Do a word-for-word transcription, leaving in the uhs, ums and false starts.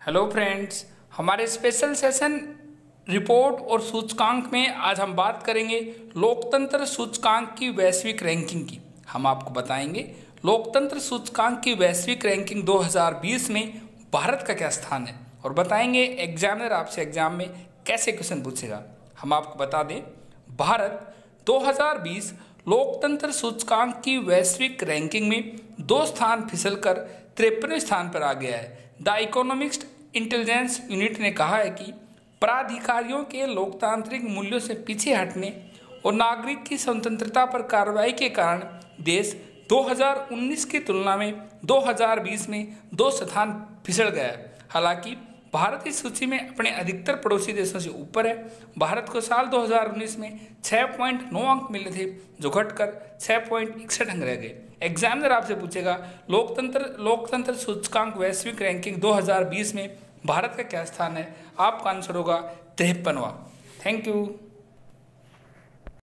Hello friends, हमारे special session report और सूचकांक में आज हम बात करेंगे लोकतंत्र सूचकांक की वैश्विक रैंकिंग की। हम आपको बताएंगे लोकतंत्र सूचकांक की वैश्विक रैंकिंग दो हज़ार बीस में भारत का क्या स्थान है और बताएंगे एग्जामिनर आपसे एग्जाम में कैसे क्वेश्चन पूछेगा। हम आपको बता दें, भारत दो हज़ार बीस लोकतंत्र सूचकांक की वैश्विक रैंकिंग में दो स्थान फिसलकर तिरपनवें स्थान पर आ गया है। द इकोनॉमिस्ट इंटेलिजेंस यूनिट ने कहा है कि प्राधिकारियों के लोकतांत्रिक मूल्यों से पीछे हटने और नागरिक की स्वतंत्रता पर कार्रवाई के कारण देश दो हज़ार उन्नीस की तुलना में दो हज़ार बीस में दो स्थान फिसल गया है। हालांकि भारत इस सूची में अपने अधिकतर पड़ोसी देशों से ऊपर है। भारत को साल दो हज़ार उन्नीस में छह पॉइंट नौ अंक मिले थे, जो घटकर छह पॉइंट इकसठ अंक रह गए। एग्जामिनर आपसे पूछेगा लोकतंत्र लोकतंत्र सूचकांक वैश्विक रैंकिंग दो हज़ार बीस में भारत का क्या स्थान है। आपका आंसर होगा तिरपनवां। Thank you.